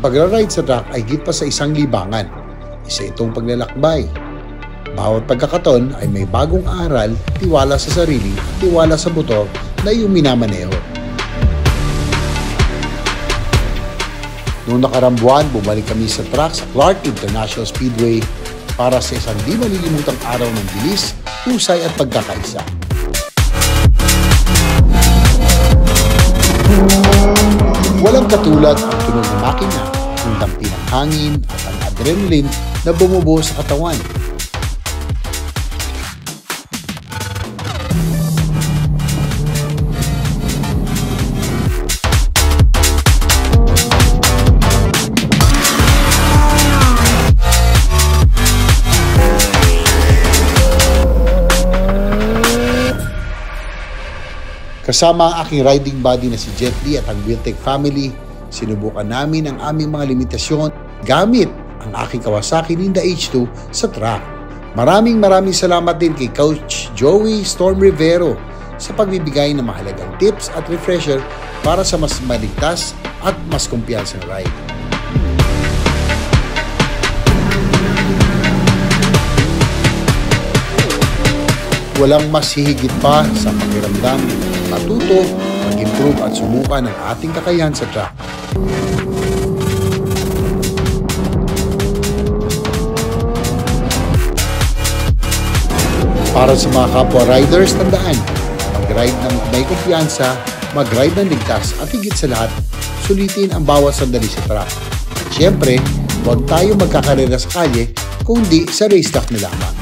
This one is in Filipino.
pagra-ride sa track ay higit pa sa isang libangan. Isa itong paglalakbay. Bawat pagkakataon ay may bagong aral, tiwala sa sarili at tiwala sa motor na iyong minamaneho. Noong nakarang buwan, bumalik kami sa track sa Clark International Speedway para sa isang di malilimutang araw ng bilis, husay at pagkakaisa. Walang katulad ang tunog ng makina, ang dampi ng hangin at ang adrenaline na bumubuo sa katawan. Kasama ang aking riding buddy na si Jet Li at ang Wiltec family, sinubukan namin ang aming mga limitasyon gamit ang aking Kawasaki Ninja H2 sa track. Maraming salamat din kay Coach Joey Storm Rivero sa pagbibigay ng mahalagang tips at refresher para sa mas maligtas at mas kumpiyansang ride. Walang mas hihigit pa sa pakiramdam matuto, mag-improve at sumukan ng ating kakayahan sa track. Para sa mga kapwa riders, tandaan, mag-ride ng may kumpiyansa, mag-ride ng ligtas at higit sa lahat, sulitin ang bawat sandali sa track. At syempre, huwag tayo magkakarera sa kalye kundi sa racetrack na lamang.